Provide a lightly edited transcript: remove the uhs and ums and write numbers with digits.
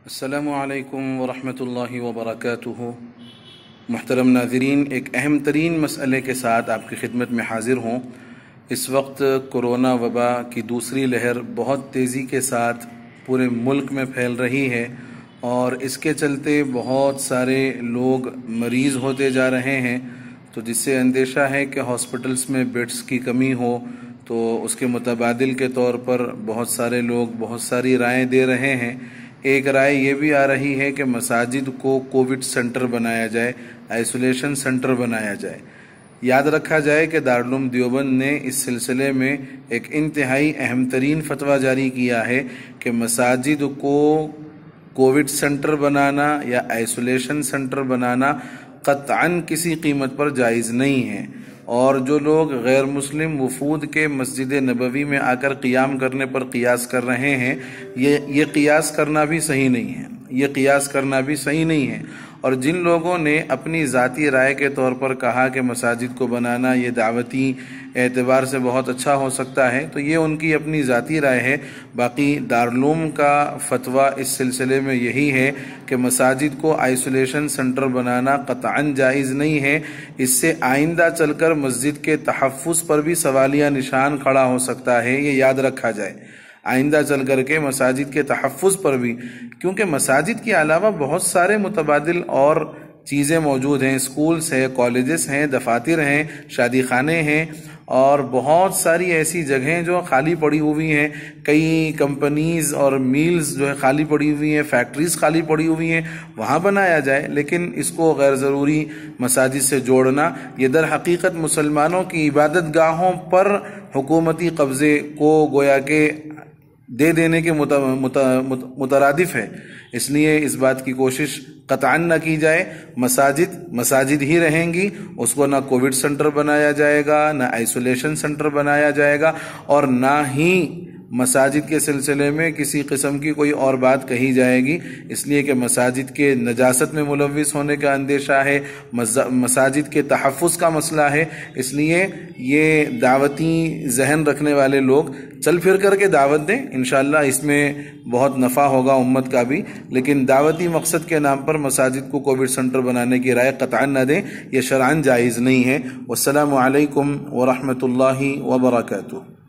السلام علیکم ورحمۃ اللہ وبرکاتہ۔ محترم ناظرین، ایک اہم ترین مسئلے کے ساتھ آپ کی خدمت میں حاضر ہوں۔ اس وقت کرونا وبا کی دوسری لہر بہت تیزی کے ساتھ پورے ملک میں پھیل رہی ہے اور اس کے چلتے بہت سارے لوگ مریض ہوتے جا رہے ہیں، تو جس سے اندیشہ ہے کہ ہاسپٹلس میں بیڈز کی کمی ہو۔ تو اس کے متبادل کے طور پر بہت سارے لوگ بہت ساری رائے دے رہے ہیں۔ ایک رائے یہ بھی آ رہی ہے کہ مساجد کو کووڈ سینٹر بنایا جائے، آئسولیشن سینٹر بنایا جائے۔ یاد رکھا جائے کہ دارالعلوم دیوبند نے اس سلسلے میں ایک انتہائی اہم ترین فتویٰ جاری کیا ہے کہ مساجد کو کووڈ سینٹر بنانا یا آئسولیشن سینٹر بنانا قطعاً کسی قیمت پر جائز نہیں ہے، اور جو لوگ غیر مسلم وفود کے مسجد نبوی میں آ کر قیام کرنے پر قیاس کر رہے ہیں، یہ قیاس کرنا بھی صحیح نہیں ہے، یہ قیاس کرنا بھی صحیح نہیں ہے۔ اور جن لوگوں نے اپنی ذاتی رائے کے طور پر کہا کہ مساجد کو بنانا یہ دعوتی اعتبار سے بہت اچھا ہو سکتا ہے، تو یہ ان کی اپنی ذاتی رائے ہے۔ باقی دارالعلوم کا فتویٰ اس سلسلے میں یہی ہے کہ مساجد کو آئسولیشن سینٹر بنانا قطعاً جائز نہیں ہے۔ اس سے آئندہ چل کر مسجد کے تحفظ پر بھی سوالیہ نشان کھڑا ہو سکتا ہے، یہ یاد رکھا جائے۔ آئندہ چل کر کے مساجد کے تحفظ پر بھی، کیونکہ مساجد کے علاوہ بہت سارے متبادل اور چیزیں موجود ہیں، اسکولز ہیں، کالجز ہیں، دفاتر ہیں، شادی خانے ہیں، اور بہت ساری ایسی جگہیں جو خالی پڑی ہوئی ہیں۔ کئی کمپنیز اور میلز جو ہے خالی پڑی ہوئی ہیں، فیکٹریز خالی پڑی ہوئی ہیں، وہاں بنایا جائے۔ لیکن اس کو غیر ضروری مساجد سے جوڑنا، یہ در حقیقت مسلمانوں کی عبادت گاہوں پر حکومتی قبضے کو گویا کہ دے دینے کے مترادف ہے۔ اس لیے اس بات کی کوشش قطعاً نہ کی جائے۔ مساجد ہی رہیں گی، اس کو نہ کووڈ سینٹر بنایا جائے گا، نہ آئسولیشن سینٹر بنایا جائے گا، اور نہ ہی مساجد کے سلسلے میں کسی قسم کی کوئی اور بات کہی جائے گی، اس لیے کہ مساجد کے نجاست میں ملوث ہونے کا اندیشہ ہے، مساجد کے تحفظ کا مسئلہ ہے۔ اس لیے یہ دعوتی ذہن رکھنے والے لوگ چل پھر کر کے دعوت دیں، انشاءاللہ اس میں بہت نفع ہوگا امت کا بھی، لیکن دعوتی مقصد کے نام پر مساجد کو کووڈ سینٹر بنانے کی رائے قطعاً نہ دیں، یہ شرعاً جائز نہیں ہے۔ والسلام علیکم ورحمۃ اللہ وبرکاتہ۔